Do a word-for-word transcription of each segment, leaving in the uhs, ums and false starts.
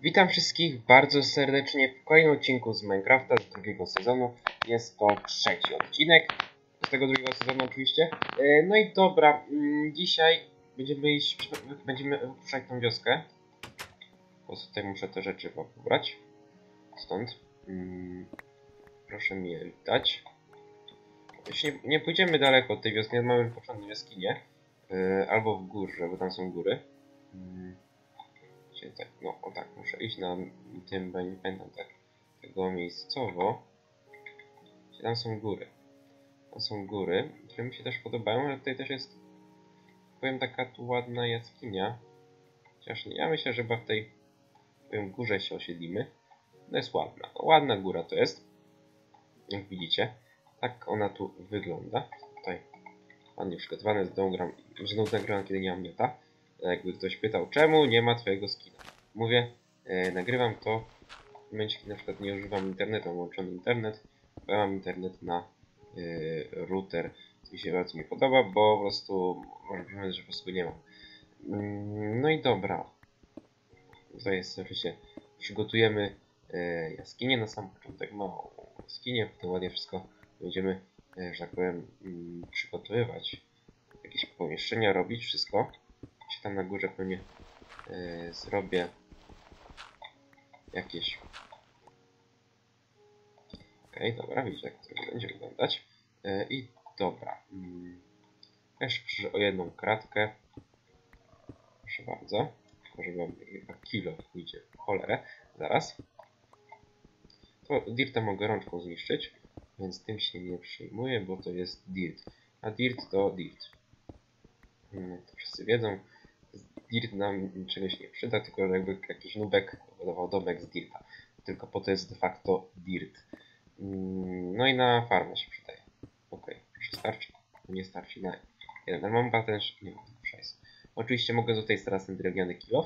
Witam wszystkich bardzo serdecznie w kolejnym odcinku z Minecrafta z drugiego sezonu. Jest to trzeci odcinek z tego drugiego sezonu oczywiście. No i dobra, dzisiaj będziemy iść, będziemy wypuszczać tą wioskę. Po prostu tutaj muszę te rzeczy pobrać. Stąd. Proszę mi je dać. Jeśli nie, nie pójdziemy daleko od tej wioski, mamy wypoczętą jaskinię. Albo w górze, bo tam są góry. Tak, no o tak, muszę iść na tym, bo nie pamiętam tak tego miejscowo. Tam są góry. Tam są góry, które mi się też podobają, ale tutaj też jest, powiem, taka tu ładna jaskinia. Chociaż nie, ja myślę, że chyba w tej, powiem, górze się osiedlimy. No jest ładna. No, ładna góra to jest. Jak widzicie. Tak ona tu wygląda. Tutaj ładnie przygotowane, znowu gram, znowu nagrywam, kiedy nie mam miota. Jakby ktoś pytał, czemu nie ma twojego skina? Mówię, e, nagrywam to w momencie, kiedy na przykład nie używam internetu, mam włączony internet, bo ja mam internet na e, router, co mi się bardzo nie podoba, bo po prostu może być, że po prostu nie mam. Mm, no i dobra. Tutaj jest oczywiście, przygotujemy e, jaskinię na sam początek, małą jaskinię, potem ładnie wszystko będziemy, e, że tak powiem, mm, przygotowywać, jakieś pomieszczenia robić, wszystko. Tam na górze pewnie yy, zrobię jakieś. Okej, okay, dobra, widzicie, jak to będzie wyglądać. Yy, I dobra. Yy, jeszcze proszę o jedną kratkę. Proszę bardzo. Tylko żeby wam chyba kilo pójdzie w cholerę. Zaraz. To dirta mogę rączką zniszczyć, więc tym się nie przejmuję, bo to jest dirt. A dirt to dirt. Yy, to wszyscy wiedzą. Dirt nam czegoś nie przyda, tylko że jakby jakiś nubek budował domek z dirta. Tylko po to jest de facto dirt. No i na farmę się przydaje. Ok, proszę starczy. Nie starczy na jeden. Mam patent, nie mam tego szajsu. Oczywiście mogę tutaj teraz ten drewniany kill-off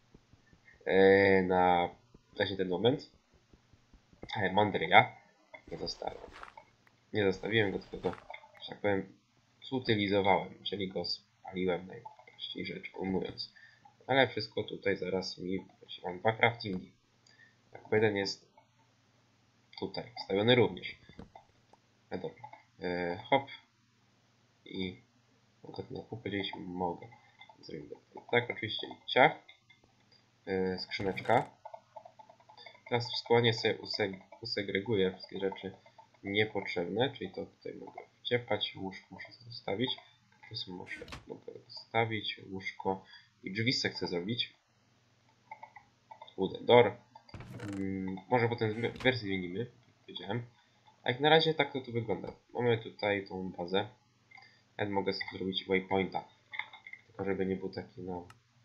eee, na właśnie ten moment. Ale mądry ja nie zostawiam. Nie zostawiłem go, tylko go, że tak powiem, zutylizowałem, czyli go spaliłem najprościej rzecz ujmując. Ale wszystko tutaj zaraz mi... Mam dwa craftingi. Tak, jeden jest tutaj, wstawiony również. No dobra. E, hop. I mogę to na pół podzielić? Mogę. Zrobimy tak, oczywiście i ciach. E, skrzyneczka. Teraz w skłanie sobie useg usegreguję wszystkie rzeczy niepotrzebne, czyli to tutaj mogę wciepać, łóżko muszę zostawić. Tu muszę, mogę zostawić łóżko i drzwi se chcę zrobić. Wooden door. Hmm, może potem wersję zmienimy, jak powiedziałem. A jak na razie tak to tu wygląda. Mamy tutaj tą bazę. Ja mogę sobie zrobić waypointa. Tylko żeby nie był taki, no...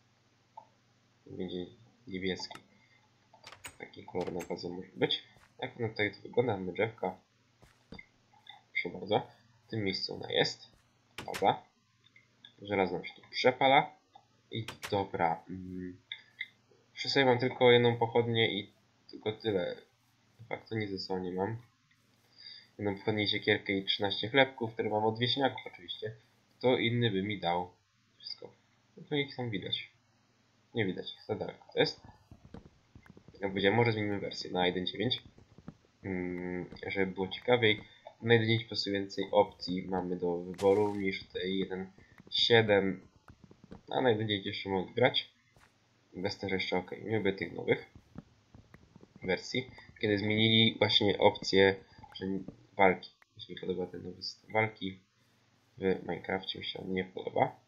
będzie niebieski. Taki kolor na bazę może być. Jak ona tutaj to wygląda? Mamy drzewka. Proszę bardzo. W tym miejscu ona jest. Baza. Żelazna się tu przepala. I dobra. Hmm. Przy sobie mam tylko jedną pochodnię i tylko tyle. De facto nic ze sobą nie mam. Jedną pochodnię, siekierkę i trzynaście chlebków, które mam od wieśniaków oczywiście. Kto inny by mi dał wszystko. No to ich tam widać. Nie widać ich, za daleko to jest. Jak powiedziałem, może zmienimy wersję na jeden dziewięć. Hmm, żeby było ciekawiej. Na jeden dziewięć po prostu więcej opcji mamy do wyboru niż tutaj jeden siedem. A na jeden dziewięć jeszcze mogę grać. Bez też jeszcze ok. Nie lubię tych nowych wersji. Kiedy zmienili właśnie opcję, że walki. Jeśli mi podoba ten nowy system walki w Minecrafcie, mi się on nie podoba.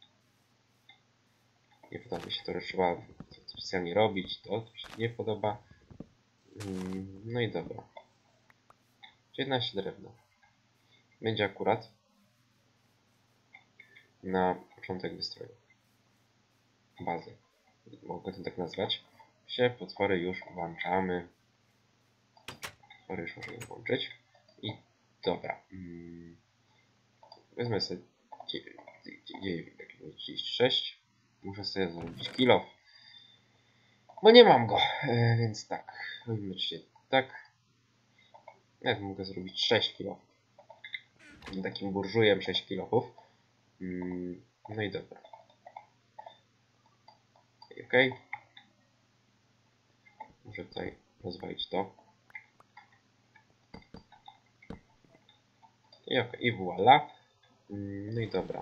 Nie podoba mi się to, że trzeba specjalnie robić, to, to mi się nie podoba. No i dobra. jedenaście drewna. Będzie akurat na początek wystroju. Bazy. Mogę to tak nazwać. Się potwory już włączamy. Potwory już możemy włączyć. I dobra. Hmm. Wezmę sobie trzydzieści sześć. Muszę sobie zrobić kill-off. Bo nie mam go. E, więc tak. Robimy tak. Ja mogę zrobić sześć kill-off. Takim burżujem sześć kill-offów. Hmm. No i dobra. Ok. Muszę tutaj rozwalić to. I ok, i voila. No i dobra.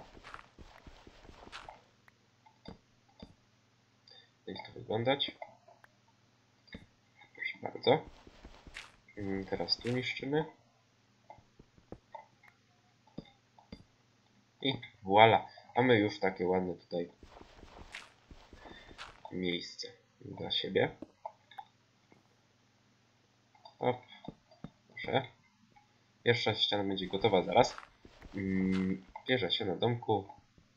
Jak to wyglądać? Proszę bardzo. Teraz tu niszczymy. I voila. Mamy już takie ładne tutaj miejsce dla siebie. Hop. Proszę. Pierwsza ściana będzie gotowa zaraz. Pierwsza ściana domku.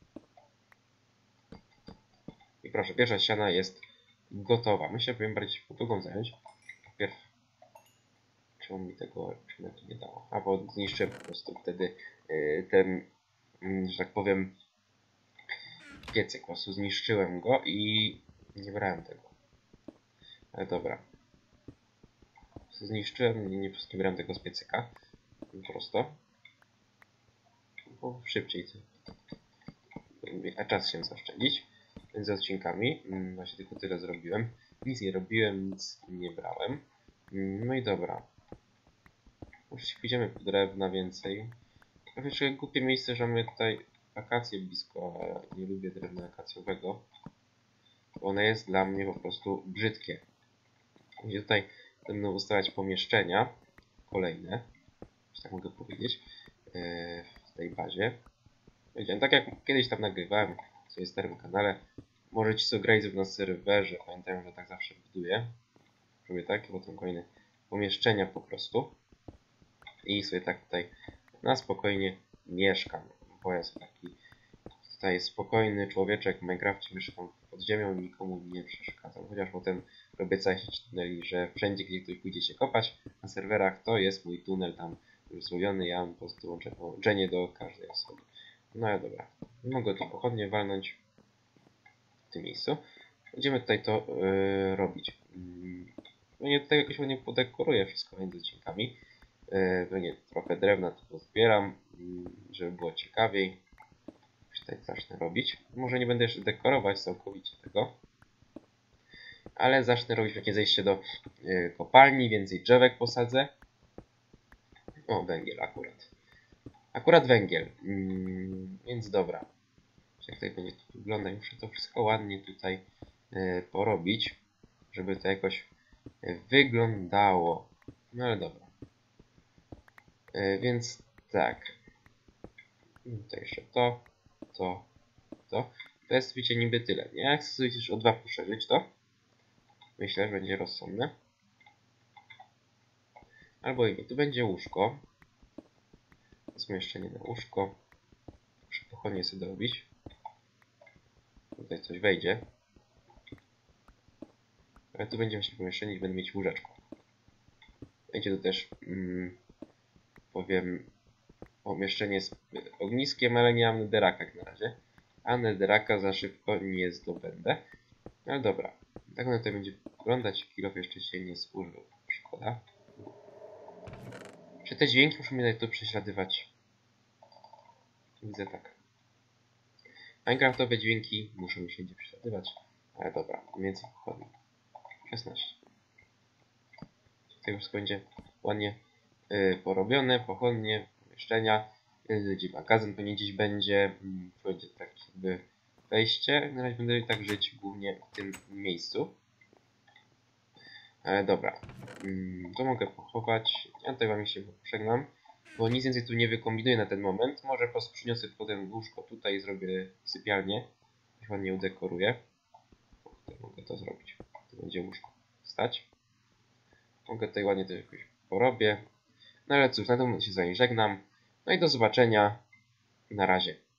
I proszę, pierwsza ściana jest gotowa. Myślę, że powinien bardziej drugą zająć. Pierw. Czemu mi tego czemu to nie dało? A bo zniszczyłem po prostu wtedy yy, ten, yy, że tak powiem, piecyk. Po prostu zniszczyłem go i nie brałem tego. Ale dobra. Zniszczyłem i nie, nie brałem tego z piecyka. Po prostu. Bo szybciej to. A czas się zaoszczędzić. Między odcinkami. Właśnie tylko tyle zrobiłem. Nic nie robiłem, nic nie brałem. No i dobra. Już pójdziemy po drewna więcej. Jeszcze głupie miejsce, że mamy tutaj akację blisko, a ja nie lubię drewna akacjowego. Bo one jest dla mnie po prostu brzydkie. Gdzie tutaj będą ustawiać pomieszczenia kolejne, jeśli tak mogę powiedzieć, w tej bazie. Wiedziałem, tak jak kiedyś tam nagrywałem w swoim starym kanale, możecie sobie grać na serwerze. Pamiętam, że tak zawsze buduję. Robię takie, potem kolejne pomieszczenia po prostu. I sobie tak tutaj na spokojnie mieszkam. Bo ja sobie taki tutaj spokojny człowieczek w Minecrafcie mieszkam pod ziemią i nikomu nie przeszkadzam. Chociaż potem robię całe sieć tuneli, że wszędzie, gdzie ktoś pójdzie się kopać na serwerach, to jest mój tunel tam już zrobiony. Ja mam po prostu łączę połączenie do każdej osoby. No ale dobra. Mogę tu pochodnie walnąć w tym miejscu. Będziemy tutaj to yy, robić. No nie tutaj jakoś ładnie podekoruję wszystko między odcinkami. Yy, nie, trochę drewna tu pozbieram, yy, żeby było ciekawiej. Już tutaj zacznę robić. Może nie będę jeszcze dekorować całkowicie tego. Ale zacznę robić takie zejście do yy, kopalni, więcej drzewek posadzę. O, węgiel akurat. Akurat węgiel. Yy, więc dobra. Jak tutaj będzie to wyglądać, muszę to wszystko ładnie tutaj yy, porobić, żeby to jakoś wyglądało. No ale dobra. Yy, więc tak. Tutaj jeszcze to, to, to. To jest, wiecie, niby tyle, nie? Jak chcę sobie już o dwa poszerzyć to, myślę, że będzie rozsądne. Albo i nie. Tu będzie łóżko. Zmieszczenie na łóżko. Muszę pochodnie sobie dorobić. Tutaj coś wejdzie. Ale tu będzie właśnie pomieszczenie i będę mieć łóżeczko. Będzie tu też, mm, powiem, pomieszczenie z ogniskiem, ale nie mam netheraka jak na razie. A netheraka za szybko nie zdobędę. Ale dobra. Tak ona tutaj będzie wyglądać. Kilof jeszcze się nie służył. Szkoda. Czy te dźwięki muszą mnie tutaj tu prześladywać? Widzę tak. Minecraftowe dźwięki muszą mi się gdzie prześladywać. Ale dobra. Więcej pochodni. szesnaście. Tutaj wszystko będzie ładnie yy, porobione. Pochodnie, pomieszczenia. Yy, gdzie magazyn pewnie gdzieś będzie. Yy, będzie tak jakby wejście. Na razie będę tak żyć głównie w tym miejscu. Ale dobra. Yy, to mogę pochować. Ja tutaj wam się pożegnam. Bo nic więcej tu nie wykombinuję na ten moment. Może po prostu przyniosę potem łóżko tutaj i zrobię sypialnię. Już ładnie udekoruję. Tutaj mogę to zrobić. Tu będzie łóżko stać. Mogę tutaj ładnie to jakoś porobię. No ale cóż, na tym się z wami żegnam. No i do zobaczenia. Na razie.